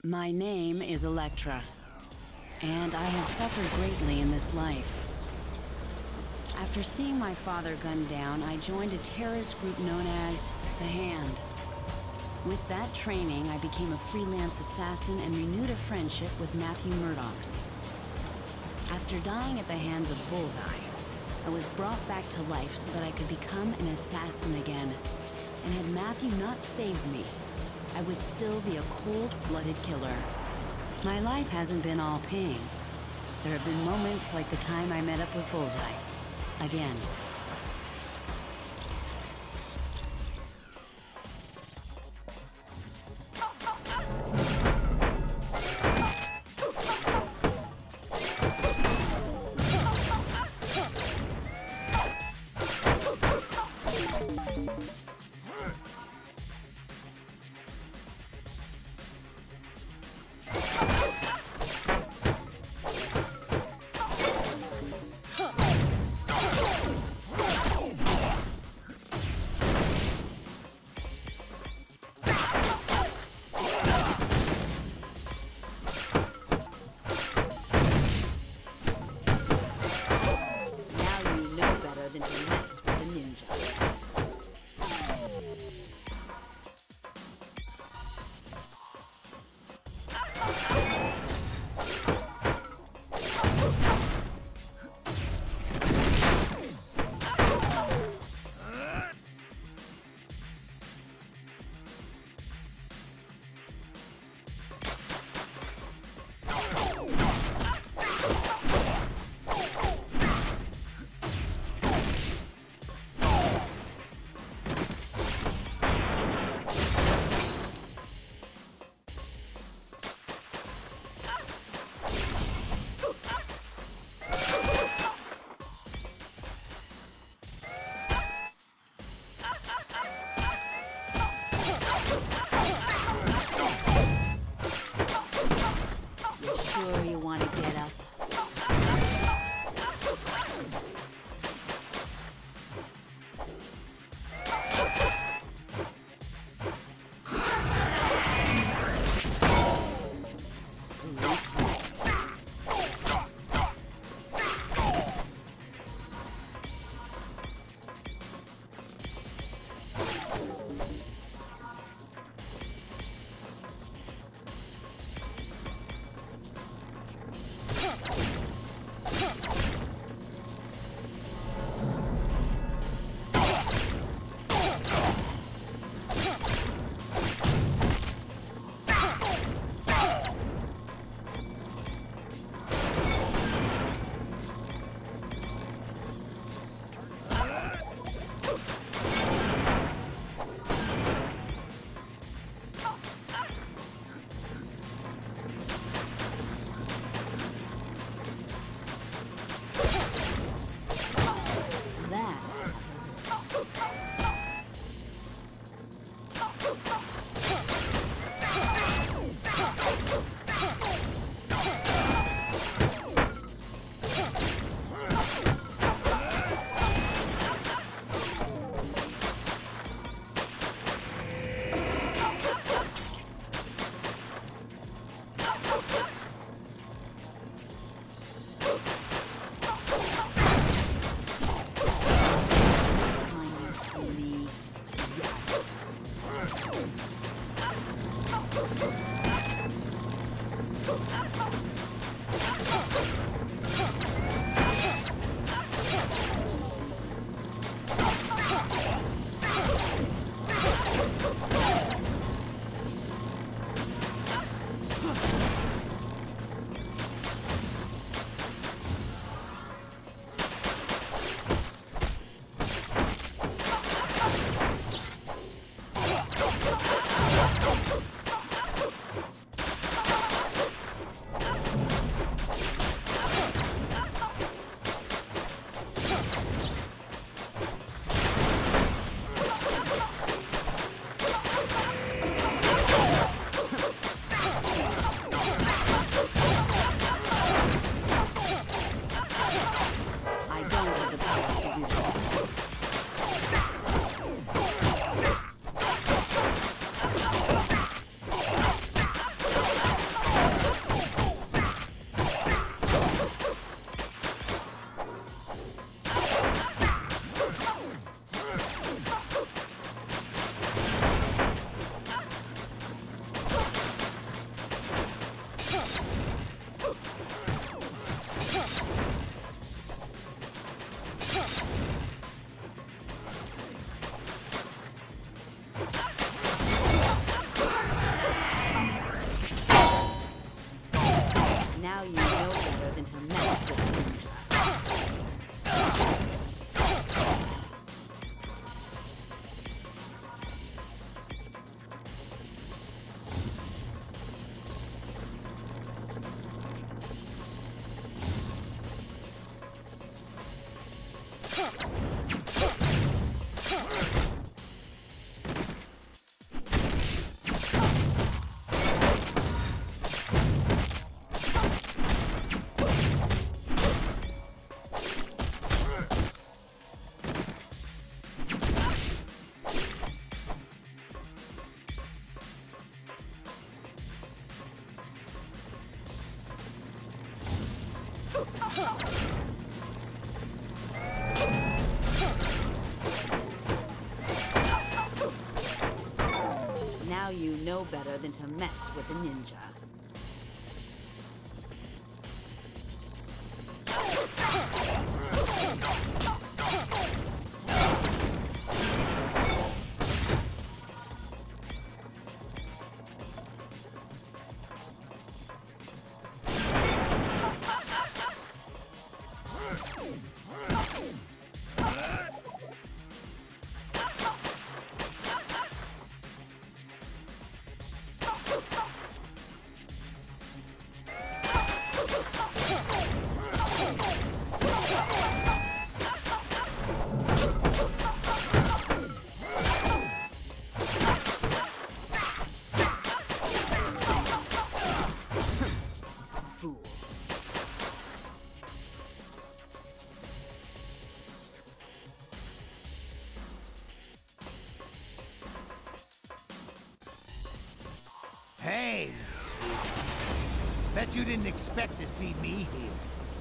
My name is Elektra, and I have suffered greatly in this life. After seeing my father gunned down, I joined a terrorist group known as The Hand. With that training, I became a freelance assassin and renewed a friendship with Matthew Murdoch. After dying at the hands of Bullseye, I was brought back to life so that I could become an assassin again. And had Matthew not saved me, I would still be a cold-blooded killer. My life hasn't been all pain. There have been moments like the time I met up with Bullseye. Again. Now you know better than to mess with a ninja. Hey, sweetie. Bet you didn't expect to see me here.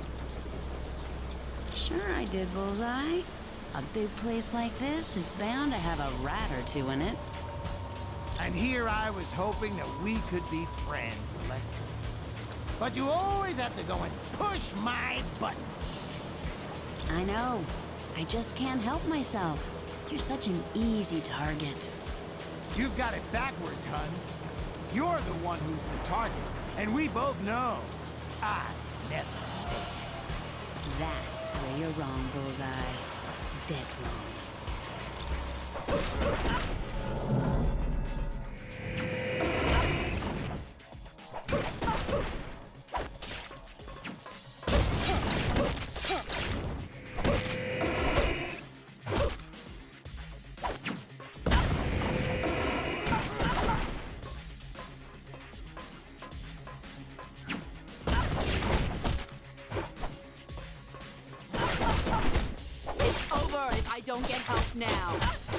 Sure I did, Bullseye. A big place like this is bound to have a rat or two in it. And here I was hoping that we could be friends, Elektra. But you always have to go and push my button. I know. I just can't help myself. You're such an easy target. You've got it backwards, hun. You're the one who's the target, and we both know I never miss. That's where you're wrong, Bullseye. Dead wrong. I don't get help now.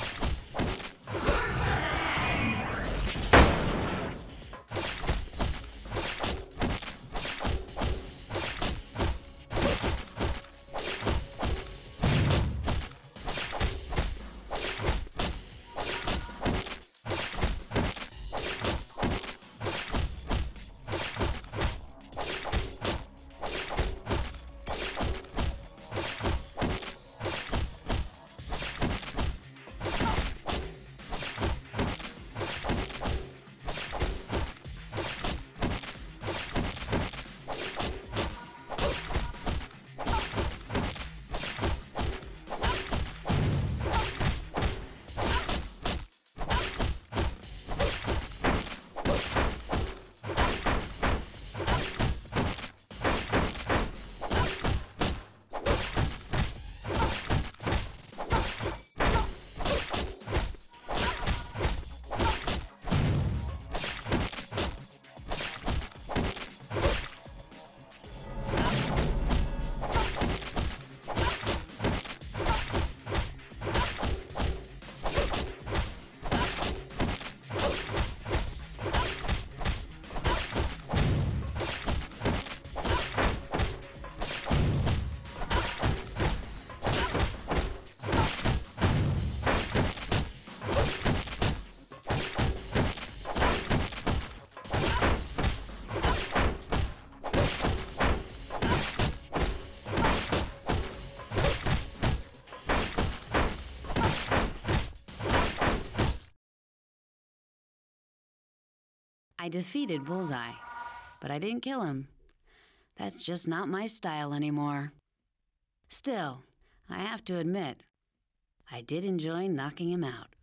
I defeated Bullseye, but I didn't kill him. That's just not my style anymore. Still, I have to admit, I did enjoy knocking him out.